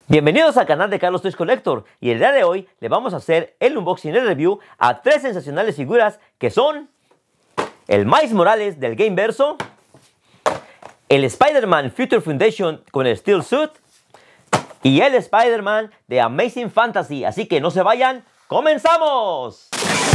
Bienvenidos al canal de Carlos Toys Collector y el día de hoy le vamos a hacer el unboxing y el review a tres sensacionales figuras que son el Miles Morales del Gameverso, el Spider-Man Future Foundation con el Steel Suit y el Spider-Man de Amazing Fantasy. Así que no se vayan, ¡comenzamos!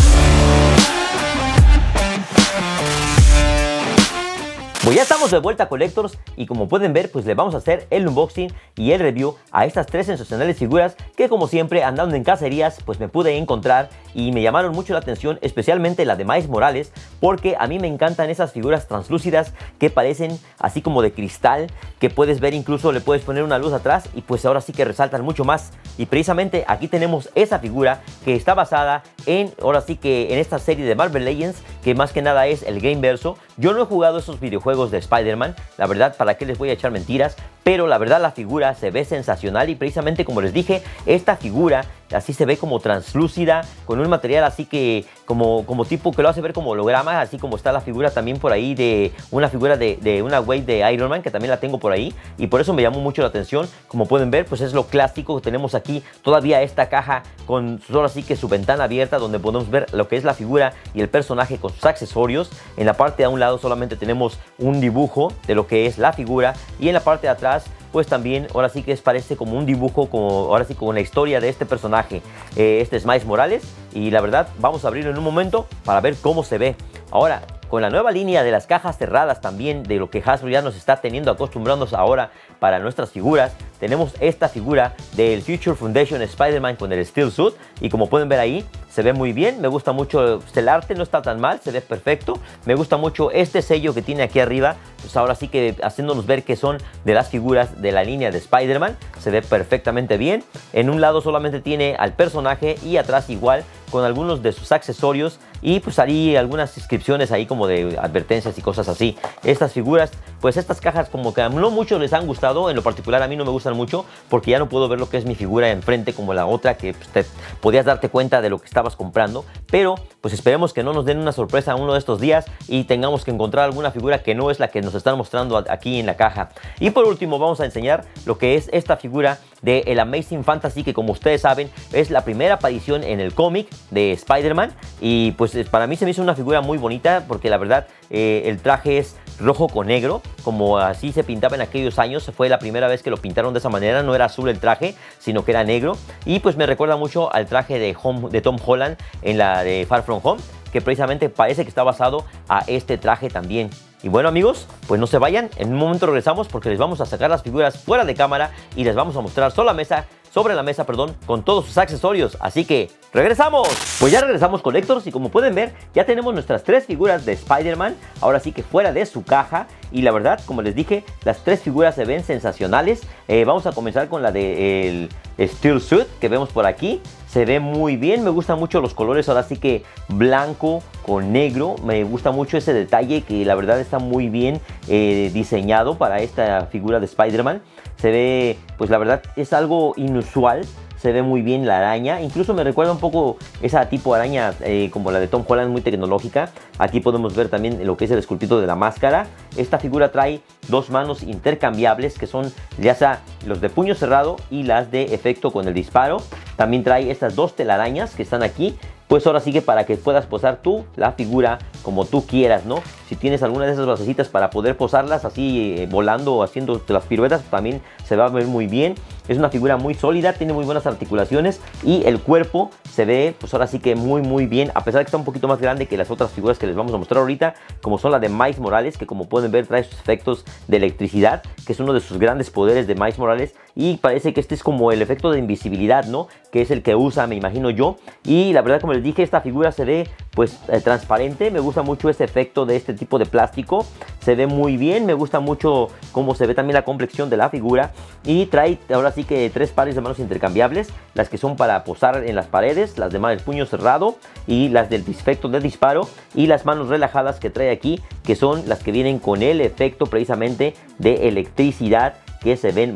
Pues ya estamos de vuelta, Collectors, y como pueden ver, pues le vamos a hacer el unboxing y el review a estas tres sensacionales figuras que, como siempre, andando en cacerías, pues me pude encontrar y me llamaron mucho la atención, especialmente la de Miles Morales, porque a mí me encantan esas figuras translúcidas que parecen así como de cristal, que puedes ver, incluso le puedes poner una luz atrás y pues ahora sí que resaltan mucho más. Y precisamente aquí tenemos esa figura que está basada en, ahora sí que en esta serie de Marvel Legends, que más que nada es el Gameverso. Yo no he jugado esos videojuegos de Spider-Man, la verdad, ¿para qué les voy a echar mentiras? Pero la verdad la figura se ve sensacional y precisamente como les dije, esta figura así se ve como translúcida, con un material así que como tipo que lo hace ver como holograma, así como está la figura también por ahí de una figura de una Wave de Iron Man, que también la tengo por ahí, y por eso me llamó mucho la atención. Como pueden ver, pues es lo clásico que tenemos aquí, todavía esta caja con solo así que su ventana abierta, donde podemos ver lo que es la figura y el personaje con sus accesorios. En la parte de un lado solamente tenemos un dibujo de lo que es la figura, y en la parte de atrás pues también ahora sí que parece como un dibujo, como ahora sí como la historia de este personaje. Este es Miles Morales y la verdad vamos a abrirlo en un momento para ver cómo se ve. Ahora, con la nueva línea de las cajas cerradas también, de lo que Hasbro ya nos está teniendo acostumbrándonos ahora para nuestras figuras, tenemos esta figura del Future Foundation Spider-Man con el Steel Suit, y como pueden ver ahí, se ve muy bien. Me gusta mucho el arte, no está tan mal, se ve perfecto. Me gusta mucho este sello que tiene aquí arriba, pues ahora sí que haciéndonos ver que son de las figuras de la línea de Spider-Man. Se ve perfectamente bien. En un lado solamente tiene al personaje y atrás igual con algunos de sus accesorios, y pues ahí algunas inscripciones ahí como de advertencias y cosas así. Estas figuras, pues estas cajas como que no muchos les han gustado, en lo particular a mí no me gustan mucho porque ya no puedo ver lo que es mi figura enfrente como la otra, que pues, te podías darte cuenta de lo que estabas comprando. Pero pues esperemos que no nos den una sorpresa uno de estos días y tengamos que encontrar alguna figura que no es la que nos están mostrando aquí en la caja. Y por último vamos a enseñar lo que es esta figura de el Amazing Fantasy, que como ustedes saben es la primera aparición en el cómic de Spider-Man, y pues para mí se me hizo una figura muy bonita porque la verdad el traje es rojo con negro, como así se pintaba en aquellos años. Fue la primera vez que lo pintaron de esa manera, no era azul el traje, sino que era negro, y pues me recuerda mucho al traje de Tom Holland en la de Far From Home, que precisamente parece que está basado a este traje también. Y bueno, amigos, pues no se vayan, en un momento regresamos porque les vamos a sacar las figuras fuera de cámara y les vamos a mostrar sobre la mesa, con todos sus accesorios. Así que ¡regresamos! Pues ya regresamos, Collectors, y como pueden ver ya tenemos nuestras tres figuras de Spider-Man, ahora sí que fuera de su caja. Y la verdad, como les dije, las tres figuras se ven sensacionales. Vamos a comenzar con la de el Steel Suit que vemos por aquí. Se ve muy bien, me gustan mucho los colores, ahora sí que blanco con negro. Me gusta mucho ese detalle que la verdad está muy bien diseñado para esta figura de Spider-Man. Se ve, pues la verdad es algo inusual. Se ve muy bien la araña, incluso me recuerda un poco esa tipo araña como la de Tom Holland, muy tecnológica. Aquí podemos ver también lo que es el esculpito de la máscara. Esta figura trae dos manos intercambiables, que son ya sea los de puño cerrado y las de efecto con el disparo. También trae estas dos telarañas que están aquí, pues ahora sí que para que puedas posar tú la figura como tú quieras, ¿no? Si tienes alguna de esas basecitas para poder posarlas así volando o haciendo las piruetas, también se va a ver muy bien. Es una figura muy sólida, tiene muy buenas articulaciones y el cuerpo se ve pues ahora sí que muy bien, a pesar de que está un poquito más grande que las otras figuras que les vamos a mostrar ahorita, como son la de Miles Morales, que como pueden ver trae sus efectos de electricidad, que es uno de sus grandes poderes de Miles Morales, y parece que este es como el efecto de invisibilidad, ¿no? Que es el que usa, me imagino yo. Y la verdad, como les dije, esta figura se ve pues transparente. Me gusta mucho ese efecto de este tipo de plástico, se ve muy bien. Me gusta mucho cómo se ve también la complexión de la figura, y trae ahora sí que tres pares de manos intercambiables, las que son para posar en las paredes, las demás del puño cerrado y las del efecto de disparo, y las manos relajadas que trae aquí, que son las que vienen con el efecto precisamente de electricidad, que se ven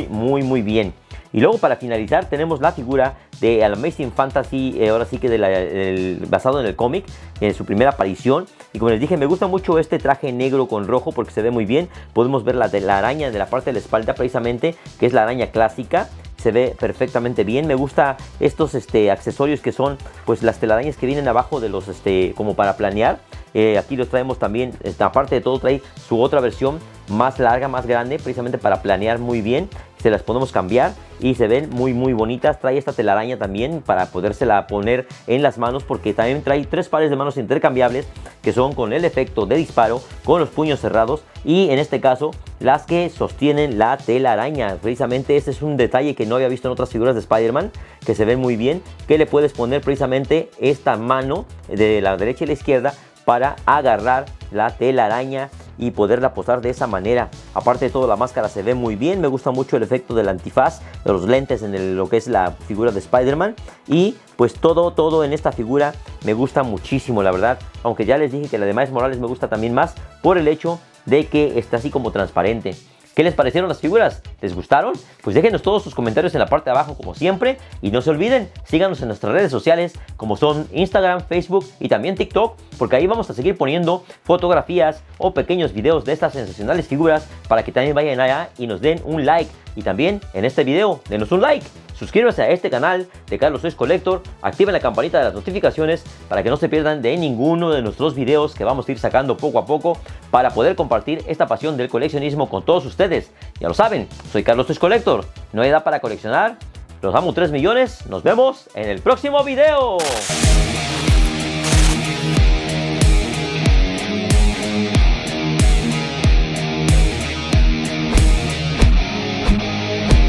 muy bien. Y luego, para finalizar, tenemos la figura de Amazing Fantasy, ahora sí que basado en el cómic, en su primera aparición. Y como les dije, me gusta mucho este traje negro con rojo porque se ve muy bien. Podemos ver la araña de la parte de la espalda precisamente, que es la araña clásica. se ve perfectamente bien. Me gusta estos accesorios que son pues las telarañas que vienen abajo de los como para planear. Aquí los traemos también, aparte de todo trae su otra versión más larga, más grande, precisamente para planear muy bien. Se las podemos cambiar y se ven muy bonitas. Trae esta telaraña también para podérsela poner en las manos, porque también trae 3 pares de manos intercambiables que son con el efecto de disparo, con los puños cerrados y en este caso las que sostienen la telaraña. Precisamente este es un detalle que no había visto en otras figuras de Spider-Man, que se ven muy bien, que le puedes poner precisamente esta mano de la derecha y la izquierda para agarrar la telaraña y poderla posar de esa manera. Aparte de todo, la máscara se ve muy bien. Me gusta mucho el efecto del antifaz, de los lentes en lo que es la figura de Spider-Man. Y pues todo en esta figura me gusta muchísimo, la verdad. Aunque ya les dije que la de Miles Morales me gusta también más por el hecho de que está así como transparente. ¿Qué les parecieron las figuras? ¿Les gustaron? Pues déjenos todos sus comentarios en la parte de abajo como siempre. Y no se olviden, síganos en nuestras redes sociales como son Instagram, Facebook y también TikTok, porque ahí vamos a seguir poniendo fotografías o pequeños videos de estas sensacionales figuras para que también vayan allá y nos den un like. Y también en este video, denos un like. Suscríbanse a este canal de Carlos Toys Collector, activen la campanita de las notificaciones para que no se pierdan de ninguno de nuestros videos que vamos a ir sacando poco a poco para poder compartir esta pasión del coleccionismo con todos ustedes. Ya lo saben, soy Carlos Toys Collector, no hay edad para coleccionar, los amo 3 millones, nos vemos en el próximo video.